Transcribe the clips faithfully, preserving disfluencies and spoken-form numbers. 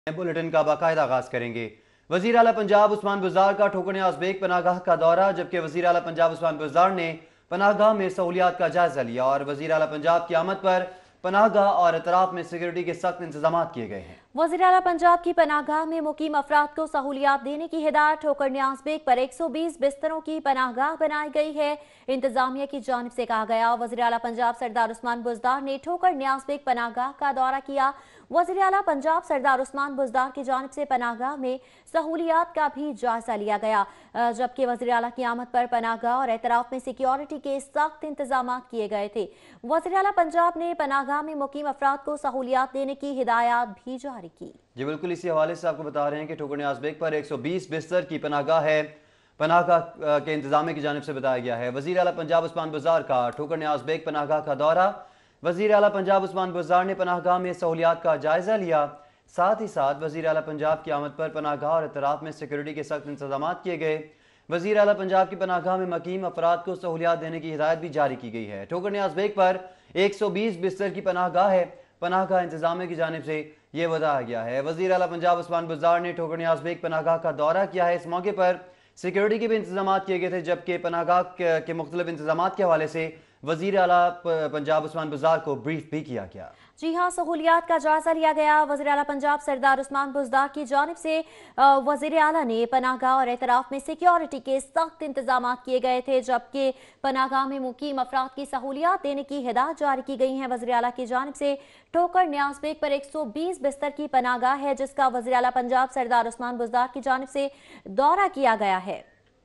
Bulletin का बाकायदा आगाज करेंगे। वजीर आला पंजाब उस्मान बुज़दार का ठोकर न्याज़ बेग पनाहगाह का दौरा, जबकि वजीर आला पंजाब उस्मान बुज़दार ने पनाहगाह में सहूलियात का जायजा लिया और वजीर आला पंजाब की आमद पर पनाहगाह और अतराफ में सिक्योरिटी के सख्त इंतजाम किए गए हैं। वज़ीर आला पंजाब की पनाहगाह में मुकीम अफराद को सहूलियात देने की हिदायत ठोकर न्याज़ बेग पर एक सौ बीस बिस्तरों की पनाहगाह बनाई गई है। इंतजामिया की जानिब से कहा गया। वज़ीर आला पंजाब सरदार उस्मान बुज़दार ने ठोकर न्याज़ बेग पनाहगाह का दौरा किया। वज़ीर आला पंजाब सरदार उस्मान बुज़दार की जानिब से पनाहगाह में सहूलियात का भी जायजा लिया गया, जबकि वज़ीर आला की आमद पर पनाहगाह और एतराफ में सिक्योरिटी के सख्त इंतजाम किए गए थे। वज़ीर आला पंजाब ने पनाहगाह में मुकीम अफराद को सहूलियात देने की हिदायत भी जारी की। जी बिल्कुल, इसी हवाले से आपको बता रहे हैं कि ठोकर न्याज़ बेग पर एक सौ बीस बिस्तर की पनाहगाह है। पनाहगाह के इंतजाम की जानिब से बताया गया है। वज़ीर आला पंजाब उस्मान बुज़दार का ठोकर न्याज़ बेग पनाहगाह का दौरा। वज़ीर आला पंजाब उस्मान बुज़दार ने पनाहगाह में सहूलियात का जायजा लिया। साथ ही साथ वज़ीर आला पंजाब की आमद पर पनाहगाह और इतराफ में सिक्योरिटी के सख्त इंतजाम किए गए। वज़ीर आला पंजाब की पनाहगाह में मुकीम अफराद को सहूलियात देने की हिदायत भी जारी की गई है। ठोकर न्याज़ बेग पर एक सौ बीस बिस्तर की पनाहगाह है। पनाहगाह इंतजाम की जानिब से ये बताया गया है। वज़ीर आला पंजाब उस्मान बुज़दार ने ठोकर न्याज़ बेग पनाहगाह का दौरा किया है। इस मौके पर सिक्योरिटी के भी इंतजाम किए गए थे, जबकि पनाहगाह के मुख्तलिफ इंतजाम के हवाले से वज़ीर आला पंजाब उस्मान बुज़दार को ब्रीफ भी किया गया। जी हाँ, सहूलियात का जायजा लिया गया। वज़ीर आला पंजाब सरदार उस्मान बुज़दार की जानिब से वज़ीर आला ने पनाहगाह और एतराफ में सिक्योरिटी के सख्त इंतजाम किए गए थे, जबकि पनाहगाह में मुकीम अफराद की सहूलियात देने की हिदायत जारी की गई हैं। वज़ीर आला की जानिब से ठोकर न्याज़ बेग पर एक सौ बीस बिस्तर की पनाहगाह है, जिसका वज़ीर आला पंजाब सरदार उस्मान बुज़दार की जानिब से दौरा किया गया है।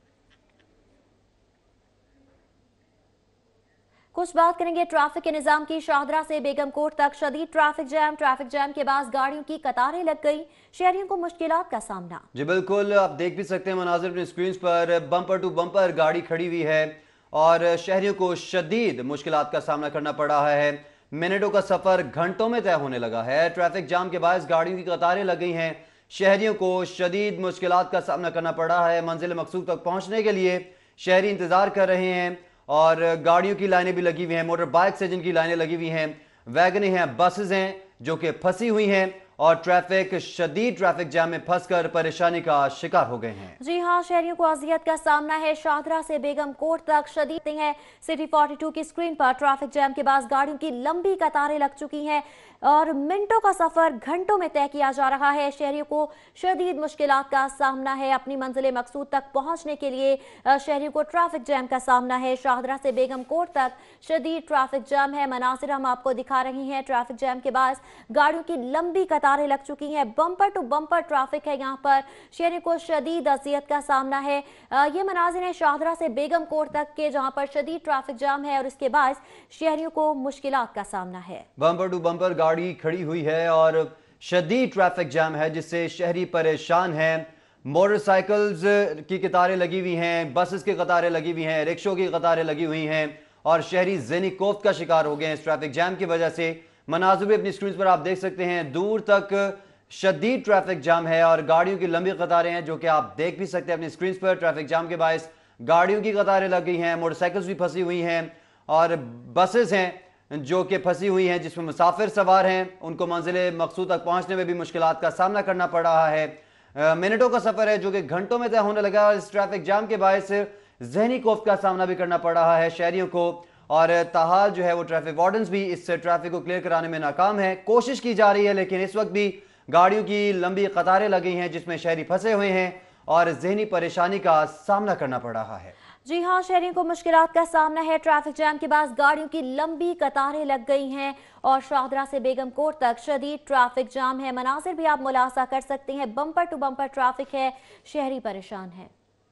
कुछ बात करेंगे ट्रैफिक के निजाम की। शाहदरा से बेगम कोट तक शदीद ट्रैफिक जैम ट्रैफिक जैम के बाद गाड़ियों की कतारें लग गई, शहरियों को मुश्किलात का सामना। जी बिल्कुल, आप देख भी सकते हैं मनाजिर अपने स्क्रीन पर, बम्पर टू बम्पर गाड़ी खड़ी हुई है और शहरियों को शदीद मुश्किलात का सामना करना पड़ रहा है। मिनटों का सफर घंटों में तय होने लगा है। ट्रैफिक जाम के बायस गाड़ियों की कतारें लग गई हैं। शहरियों को शदीद मुश्किलात का सामना करना पड़ रहा है। मंजिल मकसूद तक पहुंचने के लिए शहरी इंतजार कर रहे हैं और गाड़ियों की लाइनें भी लगी हुई हैं। मोटर बाइक से जिनकी लाइनें लगी हुई हैं, वैगनें हैं, बसेस हैं जो कि फंसी हुई हैं और ट्रैफिक शदीद ट्रैफिक जाम में फंसकर परेशानी का शिकार हो गए हैं। जी हाँ, शहरियों को अजियत का सामना है। शाहदरा से बेगम कोट तक शदीद है। सिटी बयालीस की स्क्रीन पर ट्रैफिक जैम के बाद गाड़ियों की लंबी कतारें लग चुकी हैं और मिनटों का सफर घंटों में तय किया जा रहा है। शहरियों को शदीद मुश्किलात का सामना है। अपनी मंजिल मकसूद तक पहुंचने के लिए शहरियों को ट्रैफिक जैम का सामना है। शाहदरा से बेगम कोट तक शदीद ट्रैफिक जैम है। मनासिर हम आपको दिखा रही हैं। ट्रैफिक जैम के बाद गाड़ियों की लंबी कतारें लग चुकी हैं। बम्पर टू बम्पर ट्रैफिक है। यहाँ पर शहरियों को शदीद अजियत का सामना है। ये मनाजिर है शाहदरा से बेगम कोट तक के, जहाँ पर शदीद ट्रैफिक जाम है और इसके बाद शहरियों को मुश्किलात का सामना है। बम्पर टू बम्पर गाड़ी खड़ी हुई है और शदीद ट्रैफिक जाम है, जिससे शहरी परेशान हैं। मोटरसाइकिल्स की कतारें लगी हुई हैं, बसेस की कतारें लगी हुई हैं, रिक्शों की कतारें लगी हुई हैं और शहरी ज़हनी कोफ्त का शिकार हो गए हैं इस ट्रैफिक जैम की वजह से। मनाज़िर भी अपनी स्क्रीन पर आप देख सकते हैं। दूर तक शदीद ट्रैफिक जाम है और गाड़ियों की लंबी कतारें हैं, जो कि आप देख भी सकते हैं अपनी स्क्रीन पर। ट्रैफिक जाम के बायस गाड़ियों की कतारें लग गई हैं, मोटरसाइकिल्स भी फंसी हुई हैं और बसेस हैं जो कि फंसी हुई हैं, जिसमें मुसाफिर सवार हैं। उनको मंजिल मकसूद तक पहुंचने में भी मुश्किलात का सामना करना पड़ रहा है। मिनटों का सफर है जो कि घंटों में तय होने लगा और इस ट्रैफिक जाम के बायस ज़हनी खौफ का सामना भी करना पड़ रहा है शहरियों को। और ताहाल जो है वो ट्रैफिक वार्डन्स भी इस ट्रैफिक को क्लियर कराने में नाकाम है। कोशिश की जा रही है, लेकिन इस वक्त भी गाड़ियों की लंबी कतारें लगी हैं, जिसमें शहरी फंसे हुए हैं और ज़हनी परेशानी का सामना करना पड़ रहा है। जी हाँ, शहरियों को मुश्किलात का सामना है। ट्रैफिक जैम के बाद गाड़ियों की लंबी कतारें लग गई हैं और शाहदरा से बेगम कोट तक शदीद ट्रैफिक जाम है। मनासिर भी आप मुलाहाजा कर सकते हैं। बम्पर टू बम्पर ट्रैफिक है, शहरी परेशान है।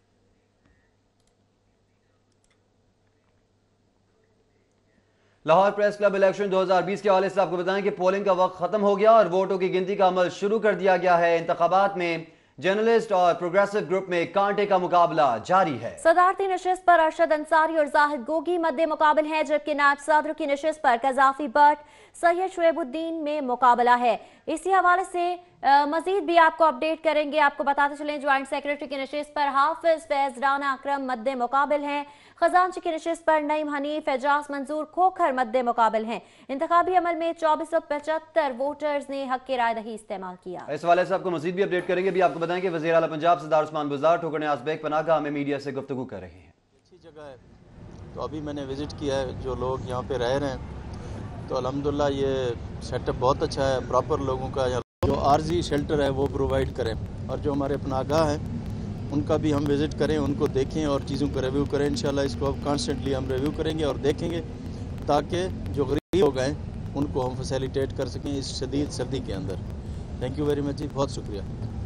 लाहौर प्रेस क्लब इलेक्शन दो हज़ार बीस के हवाले से आपको बताएं कि पोलिंग का वक्त खत्म हो गया और वोटों की गिनती का अमल शुरू कर दिया गया है। इंतखाबात में जर्नलिस्ट और प्रोग्रेसिव ग्रुप में कांटे का मुकाबला जारी है। सदारती नशिस्त पर अरशद अंसारी और जाहिद गोगी मद्दे मुकाबल हैं, जबकि नायब सदर की नशिस्त पर कजाफी भट्ट, सैयद शुएबुद्दीन में मुकाबला है। इसी हवाले से मजीद भी आपको अपडेट करेंगे। आपको बताते चलें ज्वाइंट सेक्रेटरी की नशिस्त पर हाफिज फैज राना अकरम मद्दे मुकाबिल हैं। खजांची की नशिस्त पर नईम हनीफ एजाज मंजूर खोखर मद्दे मुकाबिल हैं। इंतखाबी अमल में चौबीस सौ पचहत्तर वोटर्स ने हक की राय दही इस्तेमाल किया। इस हवाले से आपको मजीद भी अपडेट करेंगे। भी आपको बताएं कि वज़ीर आला पंजाब सरदार उस्मान बुज़दार ठोकर न्याज़ बेग पनाहगाह में मीडिया से गुफ्तगू कर रहे हैं। अच्छी जगह है, तो अभी मैंने विज़िट किया है, जो लोग यहाँ पे रह रहे हैं तो अल्हम्दुलिल्लाह ये सेटअप बहुत अच्छा है। प्रॉपर लोगों का जो आर्जी शेल्टर है वो प्रोवाइड करें, और जो हमारे पनाहगाह हैं उनका भी हम विज़िट करें, उनको देखें और चीज़ों को रिव्यू करें। इंशाल्लाह इसको अब कॉन्स्टेंटली हम रिव्यू करेंगे और देखेंगे ताकि जो गरीब लोग हैं उनको हम फैसिलिटेट कर सकें इस शदीद सर्दी के अंदर। थैंक यू वेरी मच जी, बहुत शुक्रिया।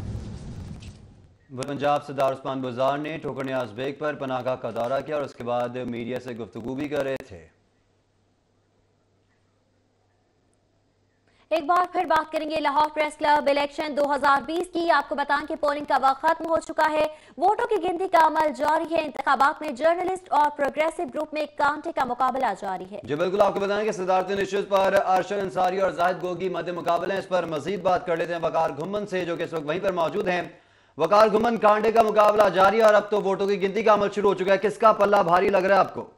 पंजाब सरदार उस्मान बुज़दार ने ठोकर न्याज़ बेग पर पनाहगाह का दौरा किया और उसके बाद मीडिया से गुफ्तगू भी कर रहे थे। एक बार फिर बात करेंगे लाहौर प्रेस क्लब इलेक्शन दो हज़ार बीस की। आपको बताएं कि पोलिंग का वक्त खत्म हो चुका है, वोटों की गिनती का अमल जारी है। इंतखाबात में जर्नलिस्ट और प्रोग्रेसिव ग्रुप में कांटे का मुकाबला जारी है। जी बिल्कुल, आपको बताएं कि सदारती नशिस्त पर अरशद अंसारी और जाहिद गोगी मध्य मुकाबले हैं। इस पर मजीद बात कर लेते हैं वकार घुम्मन से, जो कि इस वक्त वहीं पर मौजूद हैं। वकार घुम्मन, कांटे का मुकाबला जारी है और अब तो वोटों की गिनती का अमल शुरू हो चुका है, किसका पल्ला भारी लग रहा है आपको?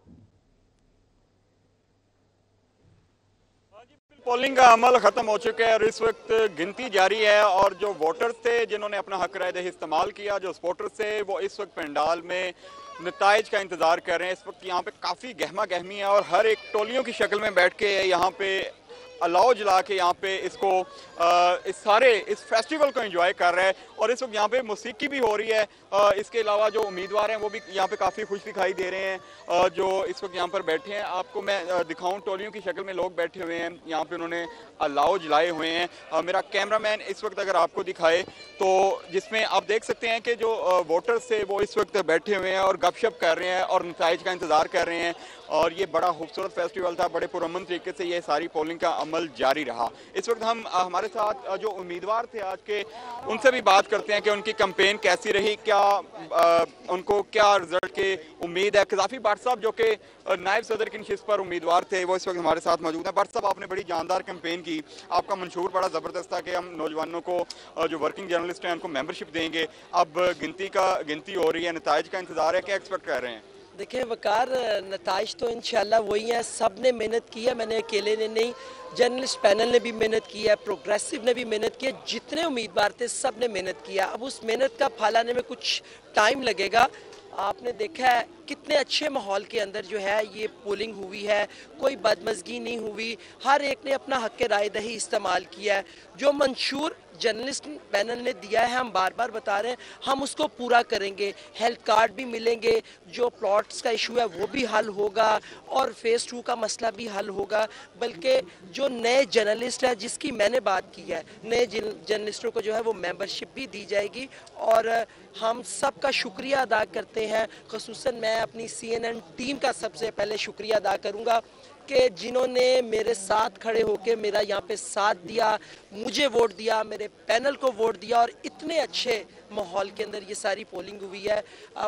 पोलिंग का अमल ख़त्म हो चुका है और इस वक्त गिनती जारी है, और जो वोटर्स थे जिन्होंने अपना हक राय दही इस्तेमाल किया, जो सपोर्टर्स थे, वो इस वक्त पंडाल में नताइज का इंतज़ार कर रहे हैं। इस वक्त यहाँ पे काफ़ी गहमा गहमी है और हर एक टोलियों की शक्ल में बैठ के यहाँ पे अलाव जला के यहाँ पे इसको आ, इस सारे इस फेस्टिवल को एंजॉय कर रहे हैं। और इस वक्त यहाँ पे मौसीकी भी हो रही है। आ, इसके अलावा जो उम्मीदवार हैं वो भी यहाँ पे काफ़ी खुश दिखाई दे रहे हैं, आ, जो इस वक्त यहाँ पर बैठे हैं। आपको मैं दिखाऊं, टोलियों की शक्ल में लोग बैठे हुए हैं, यहाँ पे उन्होंने अलाव जलाए हुए हैं। आ, मेरा कैमरामैन इस वक्त अगर आपको दिखाए तो जिसमें आप देख सकते हैं कि जो वोटर्स थे वो इस वक्त बैठे हुए हैं और गपशप कर रहे हैं और नताइज का इंतज़ार कर रहे हैं। और ये बड़ा खूबसूरत फेस्टिवल था, बड़े पुरअमन तरीके से ये सारी पोलिंग का अमल जारी रहा। इस वक्त हम हमारे साथ जो उम्मीदवार थे आज के, उनसे भी बात करते हैं कि उनकी कैंपेन कैसी रही, क्या आ, उनको क्या रिजल्ट की उम्मीद है। कज़ाफी भट्ट साहब जो कि नायब सदर की नशिस्त पर उम्मीदवार थे, वो इस वक्त हमारे साथ मौजूद हैं। भट्ट साहब, आपने बड़ी जानदार कैंपेन की, आपका मंशूर बड़ा ज़बरदस्त था कि हम नौजवानों को जो वर्किंग जर्नलिस्ट हैं उनको मेंबरशिप देंगे। अब गिनती का गिनती हो रही है, नताइज का इंतज़ार है, क्या एक्सपेक्ट कर रहे हैं? देखिए वकार, नताइज तो इंशाल्लाह वही है। सब ने मेहनत की है, मैंने अकेले ने नहीं, जर्नलिस्ट पैनल ने भी मेहनत की है, प्रोग्रेसिव ने भी मेहनत की है, जितने उम्मीदवार थे सब ने मेहनत किया। अब उस मेहनत का फल आने में कुछ टाइम लगेगा। आपने देखा है कितने अच्छे माहौल के अंदर जो है ये पोलिंग हुई है, कोई बदमज़गी नहीं हुई, हर एक ने अपना हक राय दही इस्तेमाल किया है। जो मंशूर जर्नलिस्ट पैनल ने दिया है, हम बार बार बता रहे हैं, हम उसको पूरा करेंगे। हेल्थ कार्ड भी मिलेंगे, जो प्लॉट्स का इशू है वो भी हल होगा और फेज़ टू का मसला भी हल होगा। बल्कि जो नए जर्नलिस्ट है, जिसकी मैंने बात की है, नए जर्नलिस्टों को जो है वो मेंबरशिप भी दी जाएगी। और हम सब का शुक्रिया अदा करते हैं, ख़ुसूसन मैं अपनी सी एन एन टीम का सबसे पहले शुक्रिया अदा करूँगा कि जिन्होंने मेरे साथ खड़े होकर मेरा यहाँ पे साथ दिया, मुझे वोट दिया, मेरे पैनल को वोट दिया और इतने अच्छे माहौल के अंदर ये सारी पोलिंग हुई है।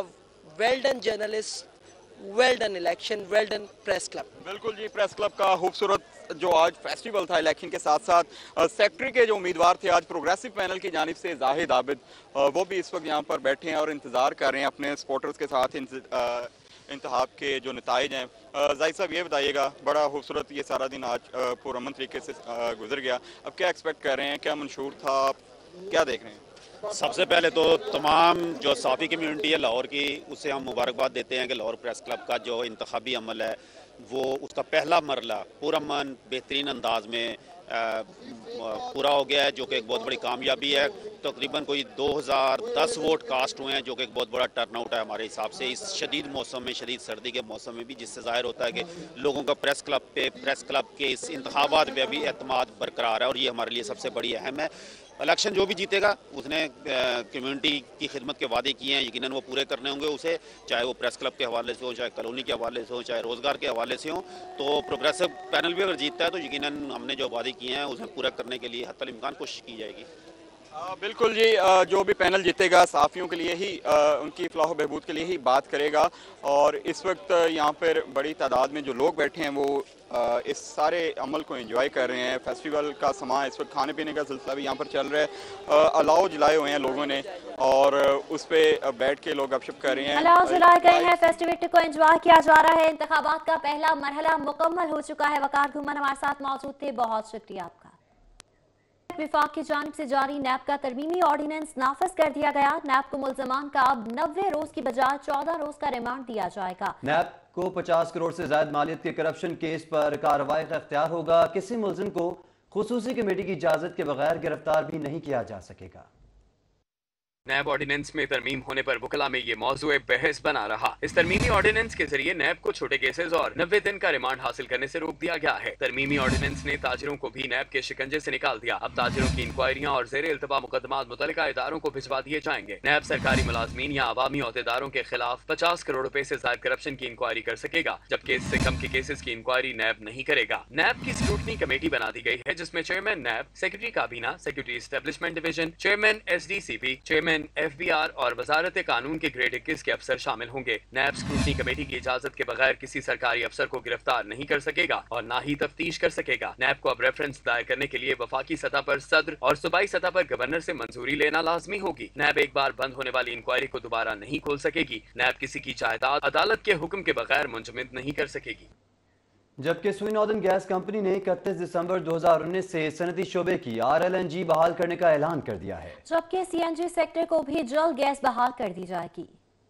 Well done journalist, well done election, well done press club. बिल्कुल जी, प्रेस क्लब का खूबसूरत जो आज फेस्टिवल था इलेक्शन के साथ साथ, सेक्रेटरी के जो उम्मीदवार थे आज प्रोग्रेसिव पैनल की जानिब से जाहिद आबिद, वो भी इस वक्त यहाँ पर बैठे हैं और इंतज़ार कर रहे हैं अपने सपोर्टर्स के साथ इंतखाब के जो नताइज हैं। जाहिद साहब, ये बताइएगा, बड़ा खूबसूरत ये सारा दिन आज पुरअमन तरीके से गुजर गया, अब क्या एक्सपेक्ट कर रहे हैं, क्या मंशूर था, क्या देख रहे हैं? सबसे पहले तो तमाम जो साफ़ी कम्यूनिटी है लाहौर की, उससे हम मुबारकबाद देते हैं कि लाहौर प्रेस क्लब का जो इंतखाबी अमल है वो उसका पहला मरला पुरअमन बेहतरीन अंदाज में आ, पूरा हो गया है, जो कि एक बहुत बड़ी कामयाबी है। तकरीबन तो कोई दो हज़ार दस वोट कास्ट हुए हैं, जो कि एक बहुत बड़ा टर्नआउट है हमारे हिसाब से इस शदीद मौसम में, शदीद सर्दी के मौसम में भी, जिससे ज़ाहिर होता है कि लोगों का प्रेस क्लब पे प्रेस क्लब के इस इंतखाबात पे भी एतमाद बरकरार है और ये हमारे लिए सबसे बड़ी अहम है। इलेक्शन जो भी जीतेगा उसने कम्युनिटी की खिदमत के वादे किए हैं, यकीनन वो पूरे करने होंगे उसे, चाहे वो प्रेस क्लब के हवाले से हो, चाहे कॉलोनी के हवाले से हो, चाहे रोज़गार के हवाले से हो। तो प्रोग्रेसिव पैनल भी अगर जीतता है तो यकीनन हमने जो वादे किए हैं उसे पूरा करने के लिए हत्तल इम्कान कोशिश की जाएगी। बिल्कुल जी, जो भी पैनल जीतेगा सहाफ़ियों के लिए ही, उनकी फलाह बहबूद के लिए ही बात करेगा। और इस वक्त यहाँ पर बड़ी तादाद में जो लोग बैठे हैं वो इस सारे अमल को एंजॉय कर रहे हैं। फेस्टिवल का समा इस वक्त खाने पीने का सिलसिला भी यहाँ पर चल रहा है। अलाव जलाए हुए हैं लोगों ने और उस पर बैठ के लोग गपशप कर रहे हैं। अलाव जलाए गए हैं, फेस्टिविटी को एंजॉय किया जा रहा है। इंतखाबात का पहला मरहला मुकम्मल हो चुका है। वकार घुमन हमारे साथ मौजूद थे, बहुत शुक्रिया आपका। विफाक की जानिब से जारी नैब का तरमीमी ऑर्डिनेंस नाफिज कर दिया गया। नैब को मुल्जमान का अब नब्बे रोज की बजाय चौदह रोज का रिमांड दिया जाएगा। नैब को पचास करोड़ से ज्यादा मालियत के करप्शन केस पर कार्रवाई का इख्तियार होगा। किसी मुल्जिम को खुसूसी कमेटी की इजाजत के बगैर गिरफ्तार भी नहीं किया जा सकेगा। नैब ऑर्डिनेंस में तरमीम होने पर वकला में ये मौजूद बहस बना रहा। इस तरमीमी ऑर्डिनेंस के जरिए नैब को छोटे केसेस और नब्बे दिन का रिमांड हासिल करने से रोक दिया गया है। तरमीमी ऑर्डिनेंस ने ताजिरों को भी नैब के शिकंजे से निकाल दिया। अब ताजिरों की इंक्वायरियां और जेर इल्तबा मुकदमात मुतल्लिका इदारों को भिजवा दिए जाएंगे। नैब सरकारी मुलाजमीन या अवामी अहदेदारों के खिलाफ पचास करोड़ रुपए से ज्यादा करप्शन की इंक्वायरी कर सकेगा, जबकि इससे कम के केसेस की इंक्वायरी नैब नहीं करेगा। नैब की स्क्रूटनी कमेटी बना दी गई है, जिसमें चेयरमैन नैब, सेक्रेटरी काबीना, secretary establishment division, chairman S D C P, chairman F B R और वजारत कानून के ग्रेड इक्कीस के अफसर शामिल होंगे। नैब स्क्रूटनी कमेटी की इजाजत के बगैर किसी सरकारी अफसर को गिरफ्तार नहीं कर सकेगा और ना ही तफ्तीश कर सकेगा। नैब को अब रेफरेंस दायर करने के लिए वफाकी सतह पर सदर और सूबाई सतह पर गवर्नर से मंजूरी लेना लाजमी होगी। नैब एक बार बंद होने वाली इंक्वायरी को दोबारा नहीं खोल सकेगी। नैब किसी की जायदाद अदालत के हुक्म के बगैर मुंजमद नहीं कर सकेगी। जबकि सुई नॉर्दर्न गैस कंपनी ने इकतीस दिसंबर दो हज़ार उन्नीस से सनती शोबे की आर एल एन जी बहाल करने का ऐलान कर दिया है, जबकि सी एन जी सेक्टर को भी जल्द गैस बहाल कर दी जाएगी।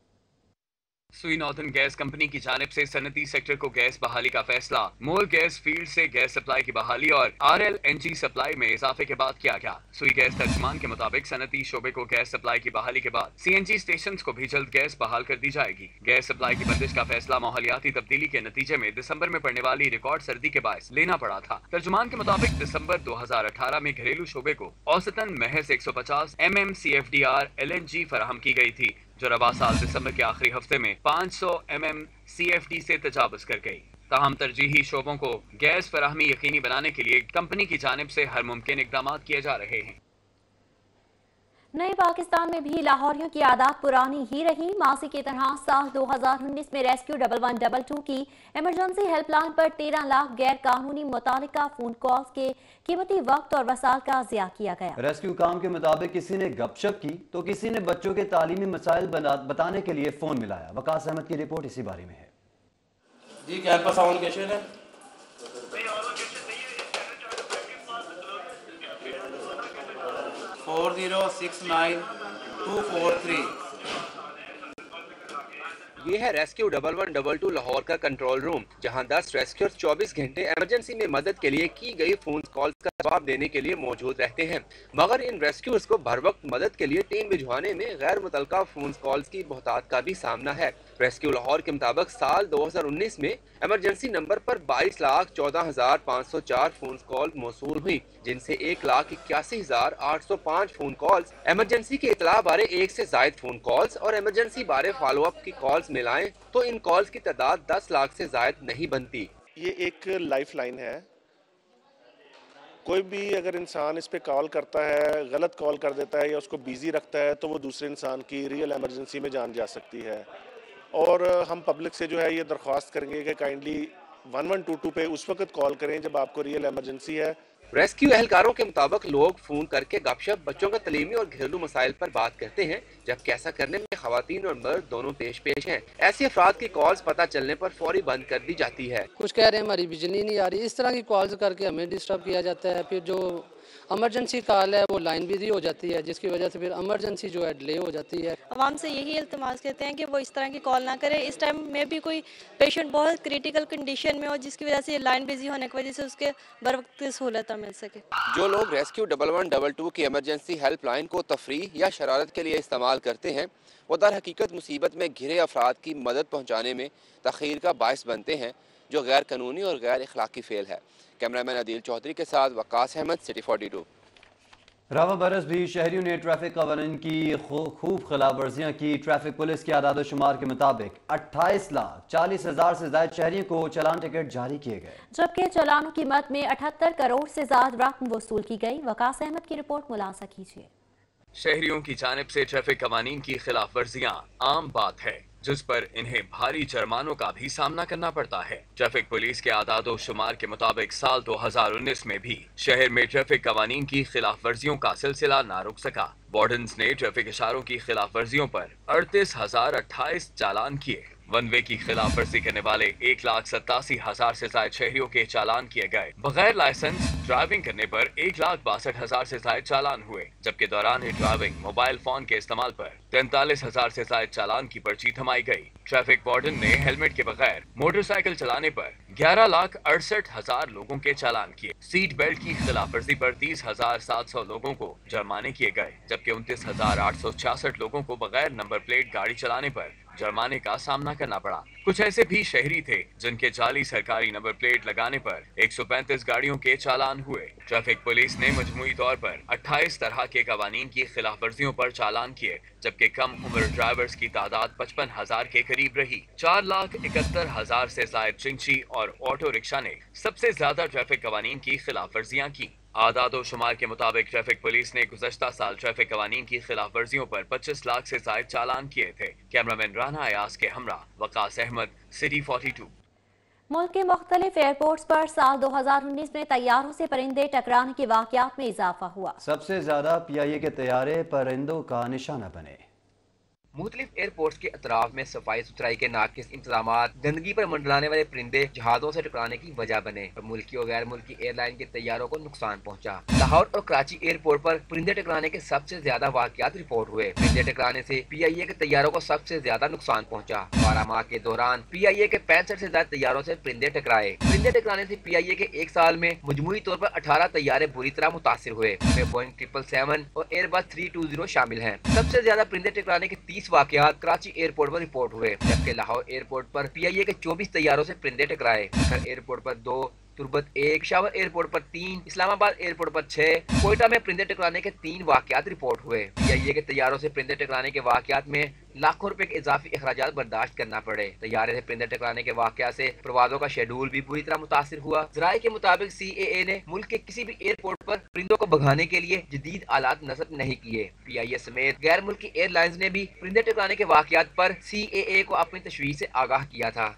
सुई नॉर्दर्न गैस कंपनी की जानिब से सनती सेक्टर को गैस बहाली का फैसला मोल गैस फील्ड से गैस सप्लाई की बहाली और R L N G supply में इजाफे के बाद किया गया। सुई गैस तर्जुमान के मुताबिक सनती शोबे को गैस सप्लाई की बहाली के बाद सी एन जी स्टेशन को भी जल्द गैस बहाल कर दी जाएगी। गैस सप्लाई की बंदिश का फैसला माहौलियाती तब्दीली के नतीजे में दिसंबर में पड़ने वाली रिकॉर्ड सर्दी के बायस लेना पड़ा था। तर्जुमान के मुताबिक दिसंबर दो हजार अठारह में घरेलू शोबे को औसतन महज एक सौ पचास M M C F D R L N G फराहम की गई थी, जो रवा साल दिसंबर के आखिरी हफ्ते में पाँच सौ M M C F D से तजावुज कर गई। ताहम तरजीही शोबों को गैस फराहमी यकीनी बनाने के लिए कंपनी की जानिब से हर मुमकिन इकदाम किए जा रहे हैं। नए पाकिस्तान में भी लाहौरियों की आदत पुरानी ही रही। मासी की तरह साल दो हज़ार उन्नीस में rescue double one double two की इमरजेंसी हेल्पलाइन पर तेरह लाख गैर कानूनी मुतालिका फोन कॉल्स के कीमती वक्त और वसाल का ज़िया किया गया। रेस्क्यू काम के मुताबिक किसी ने गपशप की तो किसी ने बच्चों के तालीमी मसाइल बताने के लिए फोन मिलाया। वकास अहमद की रिपोर्ट इसी बारे में है। जी कैंपस ऑन लोकेशन है। Four zero six nine two four three. ये है rescue double one double two Lahore का कंट्रोल रूम, जहां दस रेस्क्यूअर्स चौबीस घंटे इमरजेंसी में मदद के लिए की गई फोन कॉल्स का जवाब देने के लिए मौजूद रहते हैं। मगर इन रेस्क्यूअर्स को भर वक्त मदद के लिए टीम भिजवाने में गैर मुतल्लका फोन कॉल्स की बहुतात का भी सामना है। रेस्क्यू लाहौर के मुताबिक साल दो हज़ार उन्नीस में इमरजेंसी नंबर पर बाईस लाख चौदह हजार पाँच सौ चार फोन कॉल मौसूल हुई, जिनसे एक लाख इक्यासी हजार आठ सौ पाँच फोन कॉल्स इमरजेंसी की इतला बारे एक से जायद फोन कॉल्स और इमरजेंसी बारे फॉलो अप की कॉल्स मिलाएं तो इन कॉल्स की तादाद दस लाख से जायद नहीं बनती। ये एक लाइफ लाइन है। कोई भी अगर इंसान इस पे कॉल करता है, गलत कॉल कर देता है या उसको बिजी रखता है, तो वो दूसरे इंसान की रियल इमरजेंसी में जान जा सकती है। और हम पब्लिक से जो है ये दरख्वास्त करेंगे कि kindly one one two two पे उस वक्त कॉल करें जब आपको रियल इमरजेंसी है। रेस्क्यू एहलकारों के मुताबिक लोग फोन करके गपशप बच्चों का तलीमी और घरेलू मसाइल पर बात करते हैं, जबकि ऐसा करने में खवातीन और मर्द दोनों पेश पेश हैं। ऐसे अफराद की कॉल्स पता चलने पर फौरी बंद कर दी जाती है। कुछ कह रहे हैं हमारी बिजली नहीं आ रही, इस तरह की कॉल्स करके हमें डिस्टर्ब किया जाता है। फिर जो इमरजेंसी कॉल है वो लाइन बिजी हो जाती है, जिसकी वजह से फिर इमरजेंसी जो है डिले हो जाती है। आवाम से यही इल्तिमास करते हैं कि वो इस तरह की कॉल ना करें। इस टाइम में भी कोई पेशेंट बहुत क्रिटिकल कंडीशन में हो, जिसकी वजह से लाइन बिजी होने की वजह से उसके बर वक्त सहूलत मिल सके। जो लोग rescue double one double two की इमरजेंसी हेल्पलाइन को तफरीह या शरारत के लिए इस्तेमाल करते हैं, वो दर हकीकत मुसीबत में घिरे अफराद की मदद पहुँचाने में तखीर का बायस बनते हैं, जो गैर कानूनी और गैर अखलाकी फेल है। कैमरामैन अदील चौधरी के साथ Waqas Ahmed, city forty two. रवा बरस भी शहरियों ने ट्रैफिक कानून की खूब खिलाफ वर्जियाँ की। ट्रैफिक पुलिस के आदाद शुमार के मुताबिक अट्ठाईस लाख चालीस हजार से ज्यादा शहरियों को चालान टिकट जारी किए गए, जबकि चालानों की मद में अठहत्तर करोड़ से ज्यादा रकम वसूल की गई। वकास अहमद की रिपोर्ट मुलाजा कीजिए। शहरियों की जानिब से ट्रैफिक कवानीन की खिलाफ वर्जियां आम बात है, जिस पर इन्हें भारी जुर्मानों का भी सामना करना पड़ता है। ट्रैफिक पुलिस के आदादो शुमार के मुताबिक साल दो हजार उन्नीस में भी शहर में ट्रैफिक कवानीन की खिलाफ वर्जियों का सिलसिला ना रुक सका। वार्डन्स ने ट्रैफिक इशारों की खिलाफ वर्जियों पर अड़तीस हजार अट्ठाईस चालान किए। वन वे की खिलाफ वर्जी करने वाले एक लाख सतासी हजार से ज्यादा शहरियों के चालान किए गए। बगैर लाइसेंस ड्राइविंग करने पर एक लाख बासठ हजार से ज्यादा चालान हुए, जबकि दौरान ड्राइविंग मोबाइल फोन के इस्तेमाल पर तैंतालीस हजार से ज्यादा चालान की पर्ची थमाई गई। ट्रैफिक वार्डन ने हेलमेट के बगैर मोटरसाइकिल चलाने पर ग्यारह लाख अड़सठ हजार लोगों के चालान किए। सीट बेल्ट की खिलाफ वर्जी पर तीस हजार सात सौ लोगों को जुर्माने किए गए, जबकि उनतीस हजार आठ सौ छियासठ लोगों को बगैर नंबर प्लेट गाड़ी चलाने पर जुर्माने का सामना करना पड़ा। कुछ ऐसे भी शहरी थे जिनके जाली सरकारी नंबर प्लेट लगाने पर एक सौ पैंतीस गाड़ियों के चालान हुए। ट्रैफिक पुलिस ने मजमूई तौर पर अट्ठाईस तरह के कवानीन की खिलाफ वर्जियों पर चालान किए, जबकि कम उम्र ड्राइवर्स की तादाद पचपन हजार के करीब रही। चार लाख इकहत्तर हजार से ज्यादा चिंची और ऑटो रिक्शा ने सबसे ज्यादा ट्रैफिक कवानीन की खिलाफ वर्जियां की। आदादो शुमार के मुताबिक ट्रैफिक पुलिस ने गुज़श्ता साल ट्रैफिक कवानीन की खिलाफ वर्जियों पर पच्चीस लाख से ज्यादा चालान किए थे। कैमरामैन राना अयास के हमरा वकास अहमद, सिटी बयालीस। मुल्क के मुख्तलिफ एयरपोर्ट्स पर साल दो हजार उन्नीस में तैयारों से परिंदे टकराने के वाक़यात में इजाफा हुआ। सबसे ज्यादा पी आई ए के तैयारे परिंदों का निशाना बने। मुख्तलिफ एयरपोर्ट्स के अतराफ में सफाई सुथराई के नाकिस इंतजाम गंदगी पर मंडराने वाले परिंदे जहाजों से टकराने की वजह बने और मुल्की और गैर मुल्की एयरलाइन के तैयारों को नुकसान पहुंचा। लाहौर और कराची एयरपोर्ट पर परिंदे टकराने के सबसे ज्यादा वाकयात रिपोर्ट हुए। परिंदे टकराने से पी आई ए के तैयारों को सबसे ज्यादा नुकसान पहुंचा। बारह माह के दौरान पी आई ए के पैंसठ से ज्यादा तैयारों से परिंदे टकराए। परिंदे टकराने से पी आई ए के एक साल में मजमूई तौर पर अठारह तैयारे बुरी तरह मुतासिर हुए। बोइंग ट्रिपल सेवन और एयरबस थ्री टू जीरो शामिल है। सबसे ज्यादा परिंदे टकराने के तीस वाकयात कराची एयरपोर्ट पर रिपोर्ट हुए, जबकि लाहौर एयरपोर्ट पर पी आई ए के चौबीस तैयारों से परिंदे टकराए। एयरपोर्ट पर दो, तुर्बत एक, पेशावर एयरपोर्ट पर तीन, इस्लामाबाद एयरपोर्ट पर छह, कोयटा में परिंदे टकराने के तीन वाकयात रिपोर्ट हुए। पी आई ए के तैयारों से परिंदे टकराने के वाकयात में लाखों रुपए के इजाफी अखराजात बर्दाश्त करना पड़े। तैयारे से परिंदे टकराने के वाकयात से प्रवाजों का शेड्यूल भी बुरी तरह मुतासिर हुआ। जराये के मुताबिक सी ए ए ने मुल्क के किसी भी एयरपोर्ट पर परिंदों को भगाने के लिए जदीद आलात नस्ब नहीं किए। पी आई ए समेत गैर मुल्की एयरलाइंस ने भी परिंदे टकराने के वाकयात पर सी ए ए को अपनी तशवीश से आगाह किया था।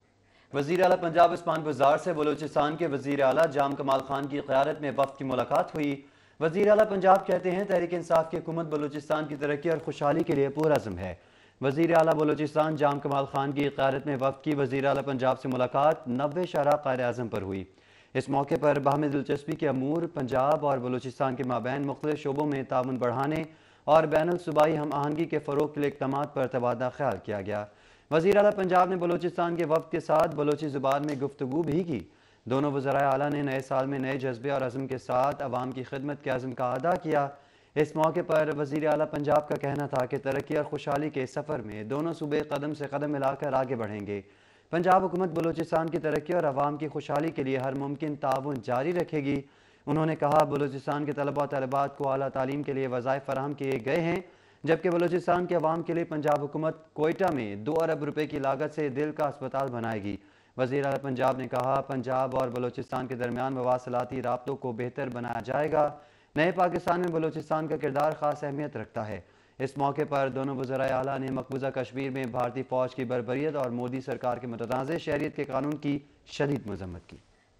वज़ीर आला पंजाब उस्मान बुज़दार से बलूचिस्तान के वज़ीर आला जाम कमाल खान की क़यादत में वफ़द की मुलाकात हुई। वज़ीर आला पंजाब कहते हैं तहरीक इंसाफ की हुकूमत बलूचिस्तान की तरक्की और खुशहाली के लिए पुरअज़्म है। वज़ीर आला बलूचिस्तान जाम कमाल खान की क़यादत में वफ़द की वज़ीर आला पंजाब से मुलाकात नब्बे शरह क़ायद-ए-आज़म पर हुई। इस मौके पर बाहमी दिलचस्पी के अमूर पंजाब और बलूचिस्तान के माबैन मुख्तलिफ शोबों में ताउन बढ़ाने और बैनुल सूबाई हम आहंगी के फ़रोग़ के लिए इक़दामात पर तबादला ख्याल किया गया। वज़ीर आला पंजाब ने बलूचिस्तान के वफ़द के साथ बलोची ज़ुबान में गुफ्तगू भी की। दोनों वज़राए आला ने नए साल में नए जज्बे और अज़्म के साथ अवाम की खिदमत के अज़्म का अदा किया। इस मौके पर वज़ीर आला पंजाब का कहना था कि तरक्की और खुशहाली के सफ़र में दोनों सूबे कदम से कदम मिलाकर आगे बढ़ेंगे। पंजाब हुकूमत बलूचिस्तान की तरक्की और अवाम की खुशहाली के लिए हर मुमकिन ताउन जारी रखेगी। उन्होंने कहा बलूचिस्तान के तलबा और तलबात को आला तालीम के लिए वज़ाइफ फराहम किए गए हैं, जबकि बलूचिस्तान के अवाम के लिए पंजाब हुकूमत कोयटा में दो अरब रुपए की लागत से दिल का अस्पताल बनाएगी। वज़ीर आला पंजाब ने कहा पंजाब और बलूचिस्तान के दरमियान मवासलाती राब्तों को बेहतर बनाया जाएगा। नए पाकिस्तान में बलूचिस्तान का किरदार ख़ास अहमियत रखता है। इस मौके पर दोनों वज़राए आला ने मकबूजा कश्मीर में भारतीय फ़ौज की बर्बरियत और मोदी सरकार के मुतनाज़ शहरियत के कानून की शदीद मज़म्मत की।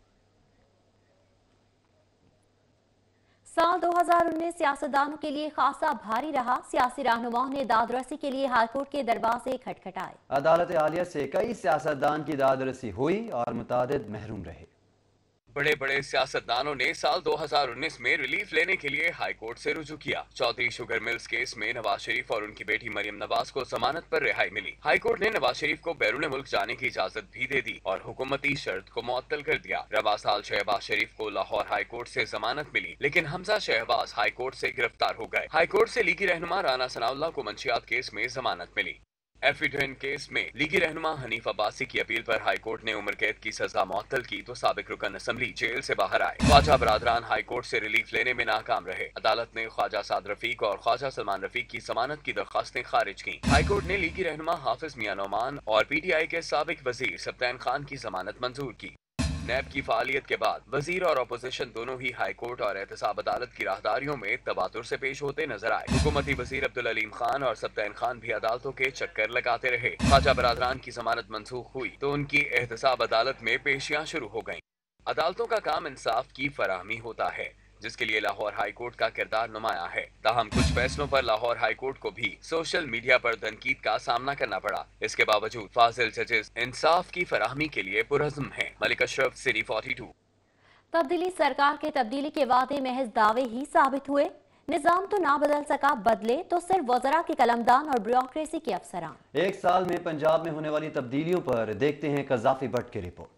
साल दो हजार उन्नीस सियासतदानों के लिए खासा भारी रहा। सियासी रहनुमाओं ने दादरसी के लिए हाईकोर्ट के दरवाजे खटखटाए। अदालत आलिया से कई सियासतदान की दादरसी हुई और मुतादिद महरूम रहे। बड़े बड़े सियासतदानों ने साल दो हजार उन्नीस में रिलीफ लेने के लिए हाई कोर्ट से रुजू किया। चौधरी शुगर मिल्स केस में नवाज शरीफ और उनकी बेटी मरियम नवाज को जमानत पर रिहाई मिली। हाई कोर्ट ने नवाज शरीफ को बैरून मुल्क जाने की इजाजत भी दे दी और हुकूमती शर्त को मुअत्तल कर दिया। रवा साल शहबाज शरीफ को लाहौर हाई कोर्ट से जमानत मिली, लेकिन हमजा शहबाज हाई कोर्ट से गिरफ्तार हो गए। हाई कोर्ट से लीगी रहनुमा राना सनाउल्लाह को मंशियात केस में जमानत मिली। एफिडेन केस में लीगी रहनुमा हनीफ अब्बासी की अपील पर हाई कोर्ट ने उम्र कैद की सजा मुअत्तल की तो साबिक रुकन असम्बली जेल से बाहर आए। ख्वाजा बरादरान हाई कोर्ट से रिलीफ लेने में नाकाम रहे। अदालत ने ख्वाजा साद रफीक और ख्वाजा सलमान रफीक की जमानत की दरखास्तें खारिज की। हाई कोर्ट ने लीगी रहनुमा हाफिज मियां नोमान और पी टी आई के साबिक वजीर सब्तैन खान की जमानत मंजूर की। नैब की फालियत के बाद वजीर और अपोजिशन दोनों ही हाई कोर्ट और एहतसाब अदालत की राहदारियों में तबादुर से पेश होते नजर आए। हुकूमती वजीर अब्दुल अलीम खान और सब्तैन खान भी अदालतों के चक्कर लगाते रहे। ख्वाजा बरादरान की जमानत मंसूख हुई तो उनकी एहतसाब अदालत में पेशियां शुरू हो गयी। अदालतों का काम इंसाफ की फराहमी होता है, जिसके लिए लाहौर हाई कोर्ट का किरदार नुमाया है। ताहम कुछ फैसलों पर लाहौर हाई कोर्ट को भी सोशल मीडिया पर तनकीद का सामना करना पड़ा। इसके बावजूद फाजिल जजेस इंसाफ की फराहमी के लिए पुरज़्म हैं। मलिक अशरफ, सिटी बयालीस। तब्दीली सरकार के तब्दीली के वादे महज दावे ही साबित हुए। निजाम तो ना बदल सका, बदले तो सिर्फ वज़रा के कलमदान और ब्यूरोक्रेसी के अफसरान। एक साल में पंजाब में होने वाली तब्दीलियों पर देखते हैं कज़ाफी भट्ट की रिपोर्ट।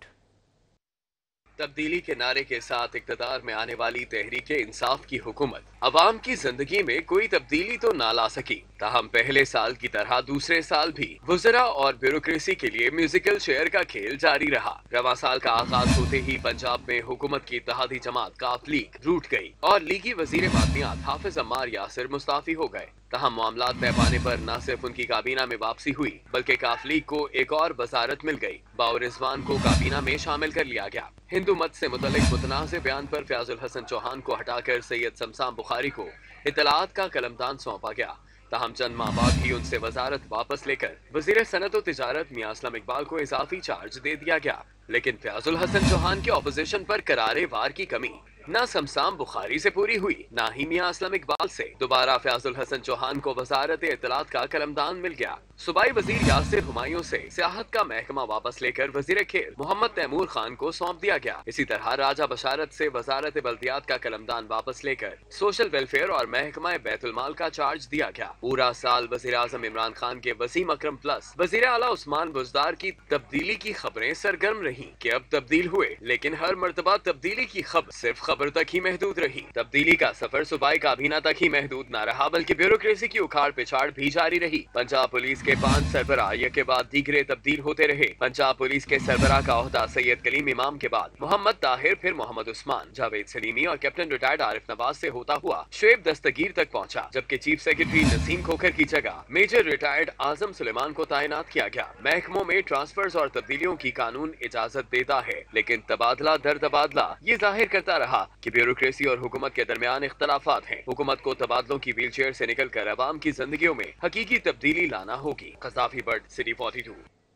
तब्दीली के नारे के साथ इक़्तिदार में आने वाली तहरीक इंसाफ की हुकूमत अवाम की जिंदगी में कोई तब्दीली तो ना ला सकी। ताहम पहले साल की तरह दूसरे साल भी वज़रा और ब्यूरोक्रेसी के लिए म्यूजिकल चेयर का खेल जारी रहा। रवां साल का आगाज होते ही पंजाब में हुकूमत की इत्तेहादी जमात काफ लीग रूठ गई और लीगी वजीर मादनियात हाफिज अम्मार यासिर मुस्ताफी हो गए। तहम मामलात तय पाने पर न सिर्फ उनकी काबीना में वापसी हुई बल्कि काफ लीग को एक और बसारत मिल गई। बाउर रिजवान को काबीना में शामिल कर लिया गया। हिंदू मत से मुतल्लिक मुतनाज़ बयान पर फयाजुल हसन चौहान को हटाकर सैयद शमशान बुखारी को इत्तलात का कलमदान सौंपा गया। ताहम चंद माह बाद ही उनसे वजारत वापस लेकर वजीर सनत और तिजारत मियां असलम इकबाल को इजाफी चार्ज दे दिया गया। लेकिन फयाजुल हसन चौहान के ऑपोजिशन पर करारे वार की कमी न शमशान बुखारी से पूरी हुई, न ही मियां असलम इकबाल से। दोबारा फयाजुल हसन चौहान को वजारत इत्तलात का कलमदान मिल गया। सूबाई वजीर यासिर हुमायूं से सियाहत का महकमा वापस लेकर वजीर खेल मोहम्मद तैमूर खान को सौंप दिया गया। इसी तरह राजा बशारत से वजारत बल्दियात का कलमदान वापस लेकर सोशल वेलफेयर और महकमा बैतुल माल का चार्ज दिया गया। पूरा साल वजीर आजम इमरान खान के वसीम अकरम प्लस वजीर आला उस्मान बुजदार की तब्दीली की खबरें सरगर्म रही कि अब तब्दील हुए, लेकिन हर मर्तबा तब्दीली की खबर सिर्फ खबर तक ही महदूद रही। तब्दीली का सफर सूबाई काबीना तक ही महदूद न रहा बल्कि ब्यूरोक्रेसी की उखाड़ पिछाड़ भी जारी रही। पंजाब पुलिस के पांच सरबराह एक के बाद दीगरे तब्दील होते रहे। पंजाब पुलिस के सरबराह का ओहदा सैयद कलीम इमाम के बाद मोहम्मद ताहिर, फिर मोहम्मद उस्मान, जावेद सलीमी और कैप्टन रिटायर्ड आरिफ नवाज से होता हुआ शुएब दस्तगीर तक पहुंचा, जबकि चीफ सेक्रेटरी नसीम खोखर की जगह मेजर रिटायर्ड आजम सुलेमान को तैनात किया गया। महकमों में ट्रांसफर्स और तब्दीलियों की कानून इजाजत देता है, लेकिन तबादला दर तबादला ये जाहिर करता रहा कि ब्यूरोक्रेसी और हुकूमत के दरमियान इख्तलाफात हैं। हुकूमत को तबादलों की व्हील चेयर से निकल कर अवाम की जिंदगियों में हकीकी तब्दीली लाना होगी। कज़ाफी भट्ट, सिटी बयालीस।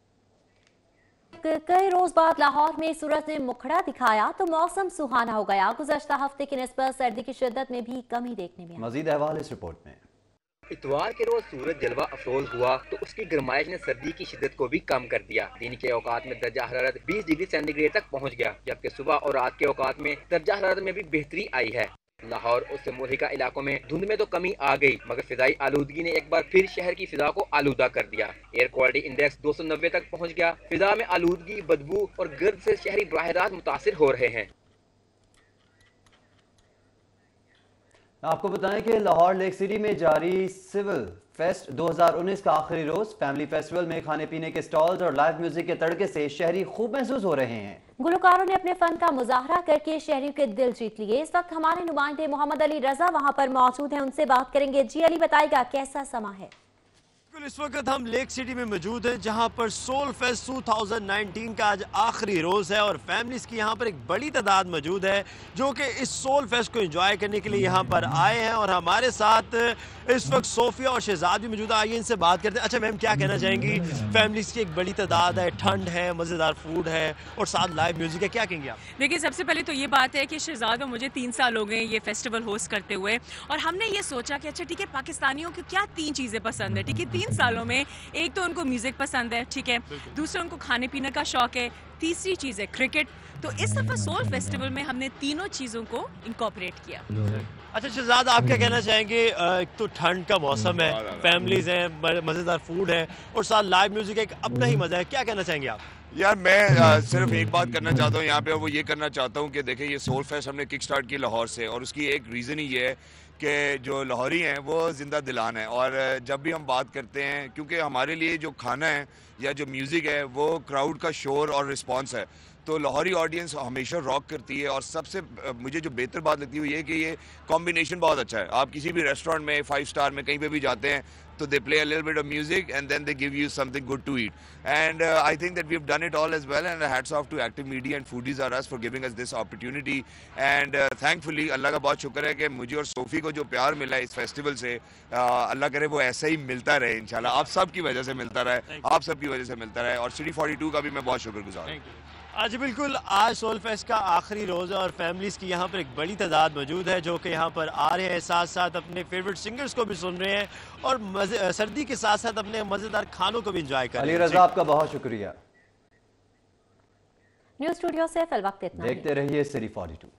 कई रोज बाद लाहौर में सूरज ने मुखड़ा दिखाया तो मौसम सुहाना हो गया। गुज़श्ता हफ्ते की निस्बत सर्दी की शिद्दत में भी कमी देखने में आई। मजीद अहवाल इस रिपोर्ट में। इतवार के रोज सूरज जलवा अफरोज हुआ तो उसकी गर्माइश ने सर्दी की शिद्दत को भी कम कर दिया। दिन के औकात में दर्जा हरारत बीस डिग्री सेंटीग्रेड तक पहुंच गया, जबकि सुबह और रात के औकात में दर्जा हरारत में भी बेहतरी आई है। लाहौर और उससे मुल्हिका इलाकों में धुंध में तो कमी आ गई, मगर फिजाई आलूदगी ने एक बार फिर शहर की फिजा को आलूदा कर दिया। एयर क्वालिटी इंडेक्स दो सौ नब्बे तक पहुंच गया। फिजा में आलूदगी, बदबू और गर्द से शहरी बराह रास्त मुतासिर हो रहे हैं। आपको बताएं कि लाहौर लेक सिटी में जारी सिविल फेस्ट दो हज़ार उन्नीस का आखिरी रोज। फैमिली फेस्टिवल में खाने पीने के स्टॉल्स और लाइव म्यूजिक के तड़के से शहरी खूब महसूस हो रहे हैं। गुलकारों ने अपने फन का मुजाहरा करके शहरियों के दिल जीत लिए। इस वक्त हमारे नुमाइंदे मोहम्मद अली रजा वहां पर मौजूद हैं, उनसे बात करेंगे। जी अली, बताइएगा कैसा समा है? इस वक्त हम लेक सिटी में मौजूद हैं, जहां पर सोल फेस्ट दो हज़ार उन्नीस का आज आखिरी रोज़ है और फैमिलीज़ की यहां पर एक बड़ी तादाद मौजूद है जो कि इस सोल फेस्ट को एंजॉय करने के लिए यहां पर आए हैं। और हमारे साथ इस वक्त सोफिया और शहजाद भी मौजूद है। आइए इनसे बात करते हैं। अच्छा मैम, क्या कहना चाहेंगी? फैमिलीज़ की एक बड़ी तादाद है, ठंड है, मज़ेदार फूड है और साथ लाइव म्यूजिक है, क्या कहेंगे आप? देखिए, सबसे पहले तो ये बात है कि शहजाद और मुझे तीन साल हो गए ये फेस्टिवल होस्ट करते हुए, और हमने ये सोचा कि अच्छा ठीक है, पाकिस्तानियों को क्या तीन चीज़ें पसंद है। ठीक है, तीन सालों में एक तो उनको म्यूजिक पसंद है, ठीक है, दूसरा उनको खाने पीने का शौक है, तीसरी चीज़ है क्रिकेट। तो इस दफा सोल फेस्टिवल में हमने तीनों चीज़ों को इनकॉर्पोरेट किया। अच्छा शहजाद, आप क्या कहना चाहेंगे? एक तो ठंड का मौसम है, फैमिलीज हैं, मज़ेदार फूड है और साथ लाइव म्यूजिक एक अपना ही मज़ा है, क्या कहना चाहेंगे आप? यार मैं आ, सिर्फ एक बात करना चाहता हूँ यहाँ पे, और वो ये करना चाहता हूँ कि देखिए ये सोल फेस्ट हमने किक स्टार्ट की लाहौर से, और उसकी एक रीज़न ही ये है कि जो लाहौरी हैं वो ज़िंदा दिलान है। और जब भी हम बात करते हैं, क्योंकि हमारे लिए जो खाना है या जो म्यूज़िक है वो क्राउड का शोर और रिस्पांस है, تو لاہوری آڈینس ہمیشہ راک کرتی ہے. اور سب سے مجھے جو بہتر بات لگتی ہے یہ کہ یہ کمبینیشن بہت اچھا ہے. آپ کسی بھی ریسٹورینٹ میں فائیو اسٹار میں کہیں پہ بھی جاتے ہیں تو they play a little bit of music and then they give you something good to eat. And uh, I think that we've done it all as well, and hats off to Active Media and Foodies R Us for giving us this opportunity. And uh, thankfully اللہ کا بہت شکر ہے کہ مجھے اور صوفی کو جو پیار ملا ہے اس فیسٹیول سے, اللہ کرے وہ ایسا ہی ملتا رہے انشاءاللہ. آپ سب کی وجہ سے ملتا رہے, آپ سب کی وجہ سے ملتا رہے, اور سٹی فورٹی ٹو کا بھی میں بہت شکر گزار ہوں. آج بالکل آج سول فیسٹ کا آخری روز ہے اور فیملیز کی یہاں پر ایک بڑی تعداد موجود ہے جو کہ یہاں پر آ رہے ہیں, ساتھ ساتھ اپنے فیوریٹ سنگرز کو بھی سن رہے ہیں اور سردی کے ساتھ ساتھ اپنے مزیدار کھانوں کو بھی انجوائے کر رہے ہیں. علی رضا آپ کا بہت شکریہ. نیوز اسٹوڈیو سے فی الوقت اتنا. دیکھتے رہیے سٹی فورٹی ٹو.